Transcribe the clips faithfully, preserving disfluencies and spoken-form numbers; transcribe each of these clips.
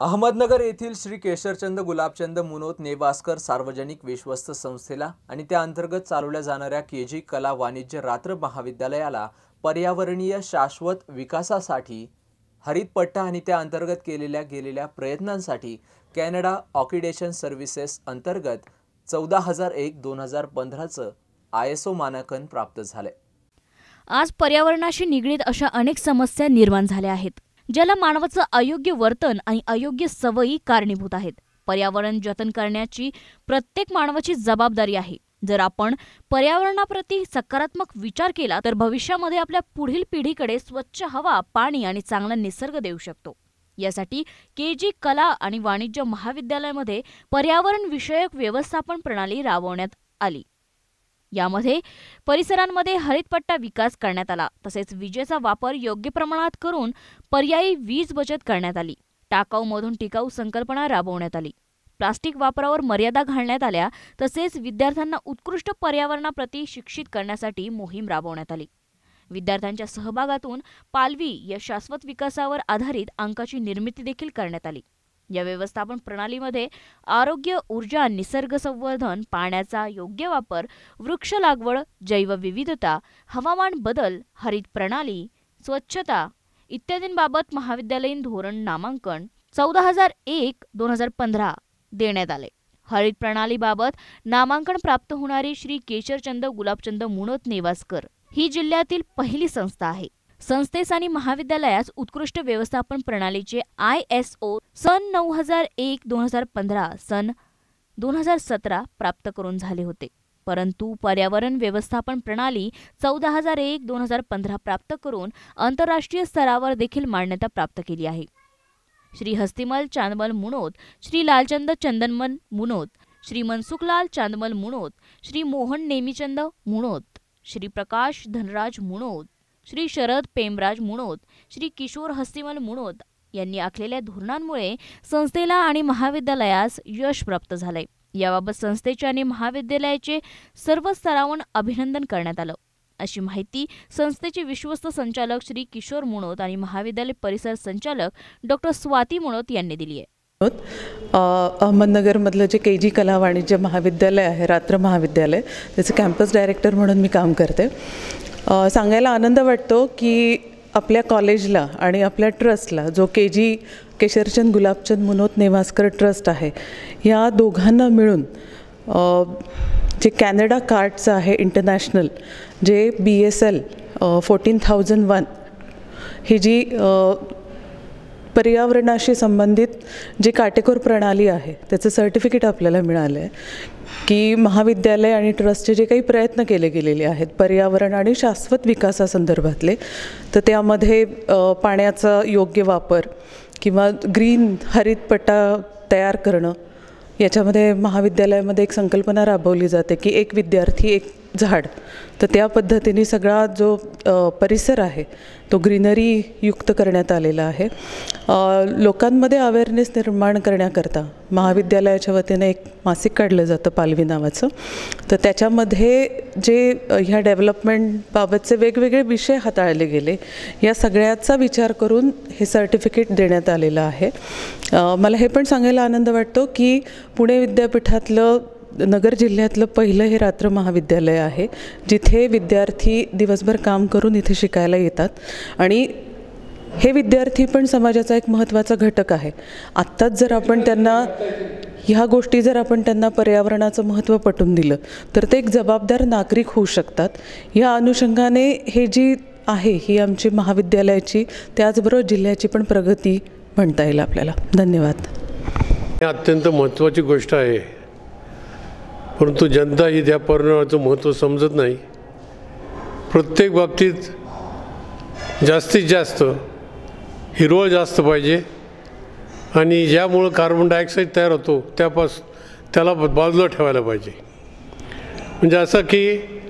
अहमदनगर येथील श्री केशरचंद गुलाबचंद मुनोत नेवास्कर सार्वजनिक विश्वस्त संस्थेला आणि त्या अंतर्गत चालवल्या जाणाऱ्या केजी कला वाणिज्य रात्र महाविद्यालयाला पर्यावरणीय शाश्वत विकासासाठी हरित पट्टा आणि त्या अंतर्गत केलेल्या गेलेल्या प्रयत्नांसाठी कॅनडा ऑकिडेशन सर्व्हिसेस अंतर्गत चौदा हजार एक दोन हजार पंधराचं आय एस ओ मानांकन प्राप्त झाले। आज पर्यावरणाशी निगडीत अशा अनेक समस्या निर्माण झाल्या आहेत, ज्याला मानवाचं अयोग्य वर्तन आणि अयोग्य सवयी कारणीभूत आहेत। पर्यावरण जतन करण्याची प्रत्येक मानवाची जबाबदारी आहे। जर आपण पर्यावरणाप्रती सकारात्मक विचार केला तर भविष्यामध्ये आपल्या पुढील पिढीकडे स्वच्छ हवा, पाणी आणि चांगला निसर्ग देऊ शकतो। यासाठी केजी कला आणि वाणिज्य महाविद्यालयामध्ये पर्यावरण विषयक व्यवस्थापन प्रणाली राबवण्यात आली। यामध्ये परिसरांमध्ये हरितपट्टा विकास करण्यात आला, तसेच विजेचा वापर योग्य प्रमाणात करून पर्यायी वीज बचत करण्यात आली। टाकाऊमधून टिकाऊ संकल्पना राबवण्यात आली। प्लास्टिक वापरावर मर्यादा घालण्यात आल्या, तसेच विद्यार्थ्यांना उत्कृष्ट पर्यावरणाप्रती शिक्षित करण्यासाठी मोहीम राबवण्यात आली। विद्यार्थ्यांच्या सहभागातून पालवी या शाश्वत विकासावर आधारित अंकाची निर्मिती देखील करण्यात आली। या व्यवस्थापन प्रणालीमध्ये आरोग्य, ऊर्जा, निसर्ग संवर्धन, पाण्याचा योग्य वापर, वृक्ष लागवड, जैवविविधता, हवामान बदल, हरित प्रणाली, स्वच्छता इत्यादींबाबत महाविद्यालयीन धोरण नामांकन चौदा हजार एक दोन हजार पंधरा देण्यात आले। हरित प्रणालीबाबत नामांकन प्राप्त होणारी श्री केशरचंद गुलाबचंद मुनोत नेवास्कर ही जिल्ह्यातील पहिली संस्था आहे। संस्थेस आणि महाविद्यालयास उत्कृष्ट व्यवस्थापन प्रणालीचे आय एस ओ सन नऊ हजार एक दोन हजार पंधरा सन दोन हजार सतरा प्राप्त करून झाले होते, परंतु पर्यावरण व्यवस्थापन प्रणाली चौदा हजार एक दोन हजार पंधरा प्राप्त करून आंतरराष्ट्रीय स्तरावर देखील मान्यता प्राप्त केली आहे। श्री हस्तिमल चांदमल मुनोत, श्री लालचंद चंदनमल मुनोत, श्री मनसुखलाल चांदमल मुनोत, श्री मोहन नेमीचंद मुनोत, श्री प्रकाश धनराज मुनोत, श्री शरद पेमराज मुनोत, श्री किशोर हस्तिमल मुनोत यांनी आखलेल्या धोरणांमुळे संस्थेला आणि महाविद्यालयास यश प्राप्त झाले। याबाबत संस्थेचे आणि महाविद्यालयाचे सर्व स्तरावरून अभिनंदन करण्यात आलं, अशी माहिती संस्थेचे विश्वस्त संचालक श्री किशोर मुनोत आणि महाविद्यालय परिसर संचालक डॉक्टर स्वाती मुनोत यांनी दिली आहे। अहमदनगरमधलं जे केजी कला वाणिज्य महाविद्यालय आहे, रात्र महाविद्यालय, त्याचे कॅम्पस डायरेक्टर म्हणून मी काम करते। सांगायला आनंद वाटतो की आपल्या कॉलेजला आणि आपल्या ट्रस्टला, जो केजी केशरचंद गुलाबचंद मुनोत नेवास्कर ट्रस्ट आहे, या दोघांना मिळून जे कॅनडा कार्डचं आहे इंटरनॅशनल, जे B S L fourteen thousand one ही जी पर्यावरणाशी संबंधित जी काटेकोर प्रणाली आहे, त्याचं सर्टिफिकेट आपल्याला मिळालं आहे की महाविद्यालय आणि ट्रस्टचे जे काही प्रयत्न केले गेलेले आहेत पर्यावरण आणि शाश्वत विकासासंदर्भातले, तर त्यामध्ये पाण्याचा योग्य वापर किंवा ग्रीन हरितपट्टा तयार करणं, याच्यामध्ये महाविद्यालयामध्ये एक संकल्पना राबवली जाते की एक विद्यार्थी एक झाड, तर त्या पद्धतीने सगळा जो परिसर आहे तो ग्रीनरी युक्त करण्यात आलेला आहे। लोकांमध्ये अवेअरनेस निर्माण करण्याकरता महाविद्यालयाच्या वतीने एक मासिक काढलं जातं पालवी नावाचं, तर त्याच्यामध्ये जे ह्या डेव्हलपमेंटबाबतचे वेगवेगळे विषय हाताळले गेले, या सगळ्याचा विचार करून हे सर्टिफिकेट देण्यात आलेलं आहे। मला हे पण सांगायला आनंद वाटतो की पुणे विद्यापीठातलं नगर जिल्ह्यातलं पहिलं हे रात्र महाविद्यालय आहे, जिथे विद्यार्थी दिवसभर काम करून इथे शिकायला येतात आणि हे विद्यार्थी पण समाजाचा एक महत्त्वाचा घटक आहे। आत्ताच जर आपण त्यांना ह्या गोष्टी जर आपण त्यांना पर्यावरणाचं महत्त्व पटवून दिलं तर ते एक जबाबदार नागरिक होऊ शकतात। या अनुषंगाने हे जी आहे ही आमची महाविद्यालयाची, त्याचबरोबर जिल्ह्याची पण प्रगती म्हणता येईल आपल्याला। धन्यवाद। अत्यंत महत्त्वाची गोष्ट आहे, परंतु जनता ही त्या पर्यावरणाचं महत्त्व समजत नाही। प्रत्येक बाबतीत जास्तीत जास्त हिरवळ जास्त पाहिजे आणि ज्यामुळं कार्बन डायऑक्साईड तयार होतो त्यापासून त्याला बाजूला ठेवायला पाहिजे। म्हणजे असं की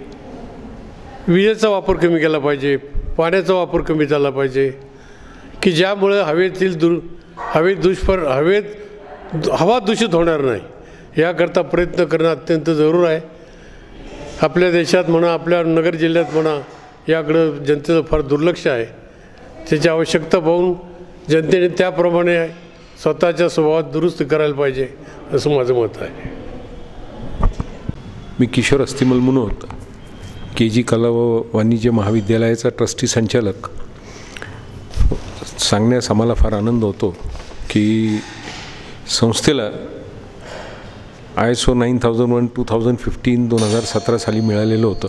विजेचा वापर कमी केला पाहिजे, पाण्याचा वापर कमी झाला पाहिजे, की ज्यामुळे हवेतील दु हवेत दुष्पर हवेत हवा दूषित होणार नाही, याकरता प्रयत्न करणं अत्यंत जरूर आहे। आपल्या देशात म्हणा, आपल्या नगर जिल्ह्यात म्हणा, याकडं जनतेचं फार दुर्लक्ष आहे। त्याची आवश्यकता पाहून जनतेने त्याप्रमाणे स्वतःच्या स्वभावात दुरुस्त करायला पाहिजे असं माझं मत आहे. मी किशोर अस्तिमल मुनोत, के जी कला व वाणिज्य महाविद्यालयाचा ट्रस्टी संचालक. सांगण्यास आम्हाला फार आनंद होतो की संस्थेला I S O nine thousand one two thousand fifteen दोन हजार सतरा साली मिळालेलं होतं.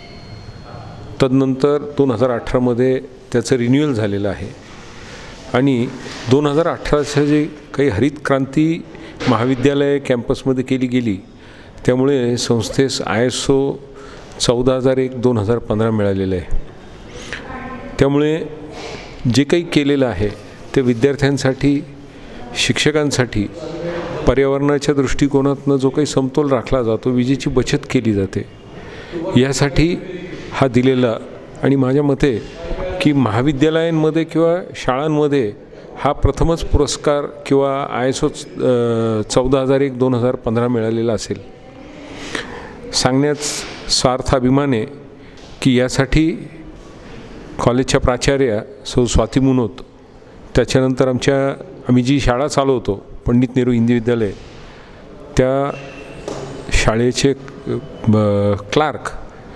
तदनंतर दोन हजार अठरामध्ये त्याचं रिन्युअल झालेलं आहे आणि दोन हजार अठराचं जे काही हरित क्रांती महाविद्यालय कॅम्पसमध्ये केली गेली त्यामुळे संस्थेस आय एस ओ चौदा हजार एक दोन हजार पंधरा मिळालेलं आहे. त्यामुळे जे काही केलेलं आहे ते विद्यार्थ्यांसाठी, शिक्षकांसाठी, पर्यावरणाच्या दृष्टिकोनातून जो काही समतोल राखला जातो, विजेची बचत केली जाते, यासाठी हा दिलेला आणि माझ्या मते की महाविद्यालयांमध्ये किंवा शाळांमध्ये हा प्रथमच पुरस्कार किंवा आय एस ओ चौदा हजार एक दोन हजार पंधरा मिळालेला असेल. सांगण्यास स्वार्थ अभिमान आहे की यासाठी कॉलेजच्या प्राचार्या सौ स्वाती मुनोत, त्याच्यानंतर आमच्या आम्ही जी शाळा चालवतो पंडित नेहरू हिंदी विद्यालय, त्या शाळेचे क्लार्क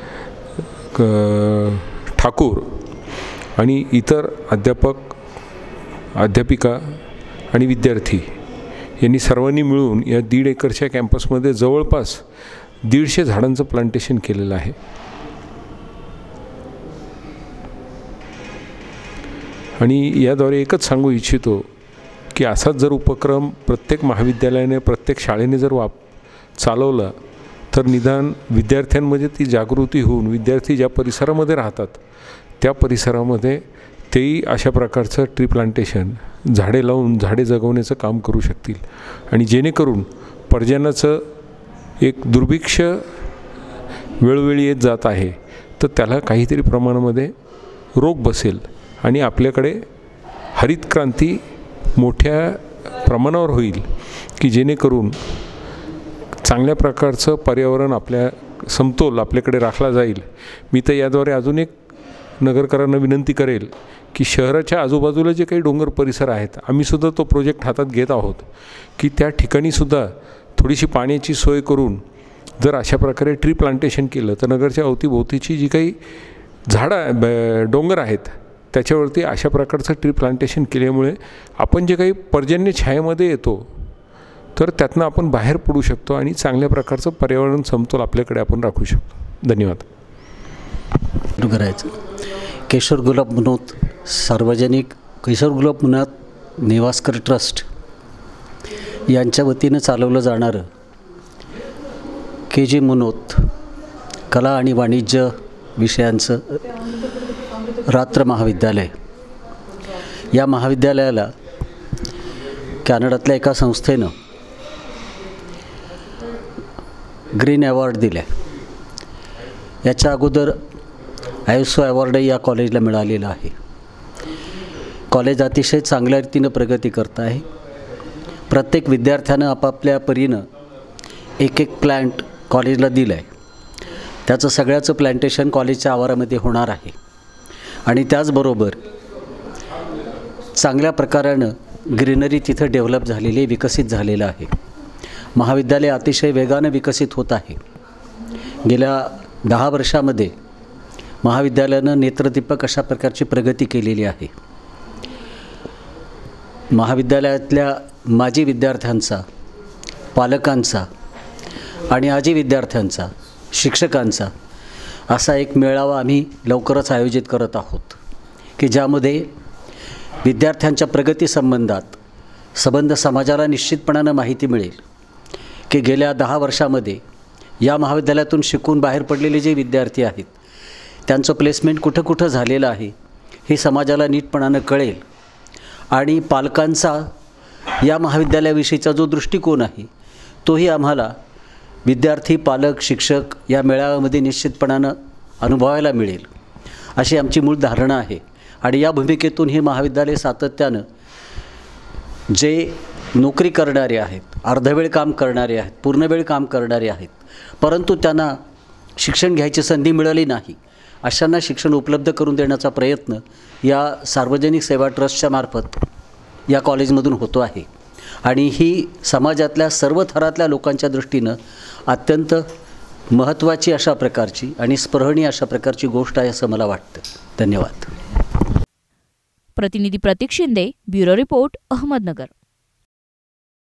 ठाकूर आणि इतर अध्यापक, अध्यापिका आणि विद्यार्थी यांनी सर्वांनी मिळून या दीड एकरच्या कॅम्पसमध्ये जवळपास दीडशे झाडांचं प्लांटेशन केलेलं आहे. आणि याद्वारे एकच सांगू इच्छितो की असाच जर उपक्रम प्रत्येक महाविद्यालयाने, प्रत्येक शाळेने जर वाप चालवला तर निदान विद्यार्थ्यांमध्ये ती जागृती होऊन विद्यार्थी ज्या परिसरामध्ये राहतात त्या परिसरामध्ये तेही अशा प्रकारचं ट्री प्लांटेशन, झाडे लावून झाडे जगवण्याचं काम करू शकतील आणि जेणेकरून पर्जन्याचं एक दुर्भिक्ष वेळोवेळी येत जात आहे तर त्याला काहीतरी प्रमाणामध्ये रोग बसेल आणि आपल्याकडे हरित क्रांती मोठ्या प्रमाणावर होईल की जेणेकरून चांगल्या प्रकारचं पर्यावरण, आपल्या समतोल आपल्याकडे राखला जाईल. मी तर याद्वारे अजून एक नगरकरांना विनंती करेल की शहराच्या आजूबाजूला जे काही डोंगर परिसर आहेत, आम्हीसुद्धा तो प्रोजेक्ट हातात घेत आहोत की त्या ठिकाणीसुद्धा थोडीशी पाण्याची सोय करून जर अशा प्रकारे ट्री प्लांटेशन केलं तर नगरच्या अवतीभोवतीची जी काही झाडं डोंगर आहेत त्याच्यावरती अशा प्रकारचं ट्री प्लांटेशन केल्यामुळे आपण जे काही पर्जन्य छायेमध्ये येतो तर त्यातनं आपण बाहेर पडू शकतो आणि चांगल्या प्रकारचं पर्यावरण समतोल आपल्याकडे आपण राखू शकतो. धन्यवाद. करायचं किशोर गुलाब मुनोत सार्वजनिक किशोर गुलाब मुनोत नेवास्कर ट्रस्ट यांच्या वतीनं चालवलं जाणारं के जी मुनोत कला आणि वाणिज्य विषयांचं रात्र महाविद्यालय, या महाविद्यालयाला कॅनडातल्या एका संस्थेनं ग्रीन अवॉर्ड दिला. याच्या अगोदर आय एस ओ अवॉर्डही या कॉलेजला मिळालेला आहे. कॉलेज अतिशय चांगल्या रीतीनं प्रगती करत आहे. प्रत्येक विद्यार्थ्यानं आपापल्या परीनं एक एक प्लॅन्ट कॉलेजला दिलं आहे. त्याचं सगळ्याचं प्लॅन्टेशन कॉलेजच्या आवारामध्ये होणार आहे आणि त्याचबरोबर चांगल्या प्रकारानं ग्रीनरी तिथं डेव्हलप झालेली, विकसित झालेलं आहे. महाविद्यालय अतिशय वेगानं विकसित होत आहे. गेल्या दहा वर्षामध्ये महाविद्यालयानं नेत्रदीपक अशा प्रकारची प्रगती केलेली आहे. महाविद्यालयातल्या माजी विद्यार्थ्यांचा, पालकांचा आणि आजी विद्यार्थ्यांचा, शिक्षकांचा असा एक मेळावा आम्ही लवकरच आयोजित करत आहोत की ज्यामध्ये विद्यार्थ्यांच्या प्रगतीसंबंधात संबंध समाजाला निश्चितपणानं माहिती मिळेल की गेल्या दहा वर्षामध्ये या महाविद्यालयातून शिकून बाहेर पडलेले जे विद्यार्थी आहेत त्यांचं प्लेसमेंट कुठं कुठं झालेलं आहे हे समाजाला नीटपणानं कळेल आणि पालकांचा या महाविद्यालयाविषयीचा जो दृष्टिकोन आहे तोही आम्हाला विद्यार्थी, पालक, शिक्षक या मेळाव्यामध्ये निश्चितपणानं अनुभवायला मिळेल अशी आमची मूळ धारणा आहे. आणि या भूमिकेतून हे महाविद्यालय सातत्यानं जे नोकरी करणारे आहेत, अर्धवेळ काम करणारे आहेत, पूर्णवेळ काम करणारे आहेत, परंतु त्यांना शिक्षण घ्यायची संधी मिळाली नाही, अशांना शिक्षण उपलब्ध करून देण्याचा प्रयत्न या सार्वजनिक सेवा ट्रस्टच्या मार्फत या कॉलेजमधून होतो आहे. आणि ही समाजातल्या सर्व थरातल्या लोकांच्या दृष्टीनं अत्यंत महत्त्वाची अशा प्रकारची आणि स्पृहणीय अशा प्रकारची गोष्ट आहे असं मला वाटतं. धन्यवाद. प्रतिनिधी प्रतीक शिंदे, ब्युरो रिपोर्ट, अहमदनगर.